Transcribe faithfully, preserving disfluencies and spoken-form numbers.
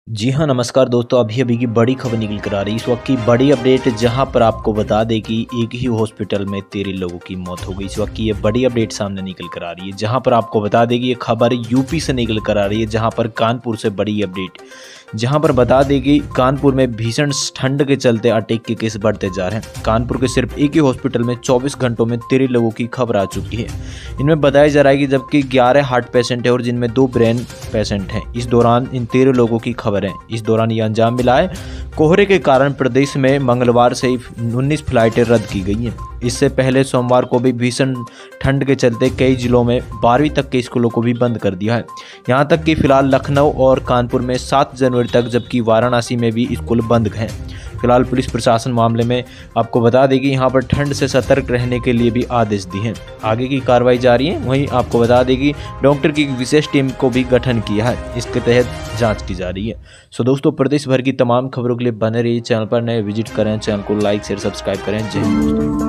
जी हाँ, नमस्कार दोस्तों। अभी अभी की बड़ी खबर निकल कर आ रही है। इस वक्त की बड़ी अपडेट जहां पर आपको बता दें कि एक ही हॉस्पिटल में तेरह लोगों की मौत हो गई। इस वक्त की ये बड़ी अपडेट सामने निकल कर आ रही है, जहां पर आपको बता दें कि ये खबर यूपी से निकल कर आ रही है, जहां पर कानपुर से बड़ी अपडेट, जहां पर बता दें कि कानपुर में भीषण ठंड के चलते अटैक के केस बढ़ते जा रहे हैं। कानपुर के सिर्फ एक ही हॉस्पिटल में चौबीस घंटों में तेरह लोगों की खबर आ चुकी है। इनमें बताया जा रहा है कि जबकि ग्यारह हार्ट पेशेंट है और जिनमें दो ब्रेन पेशेंट हैं। इस दौरान इन तेरह लोगों की खबर है। इस दौरान ये अंजाम मिला है। कोहरे के कारण प्रदेश में मंगलवार से ही उन्नीस फ्लाइटें रद्द की गई हैं। इससे पहले सोमवार को भी भीषण ठंड के चलते कई जिलों में बारहवीं तक के स्कूलों को भी बंद कर दिया है। यहां तक कि फिलहाल लखनऊ और कानपुर में सात जनवरी तक, जबकि वाराणसी में भी स्कूल बंद हैं। फिलहाल पुलिस प्रशासन मामले में आपको बता दें कि यहां पर ठंड से सतर्क रहने के लिए भी आदेश दिए हैं। आगे की कार्रवाई जारी है। वहीं आपको बता दें कि डॉक्टर की विशेष टीम को भी गठन किया है। इसके तहत जांच की जा रही है। सो दोस्तों, प्रदेश भर की तमाम खबरों के लिए बने रहिए चैनल पर। नए विजिट करें, चैनल को लाइक शेयर सब्सक्राइब करें। जय हिंद दोस्तों।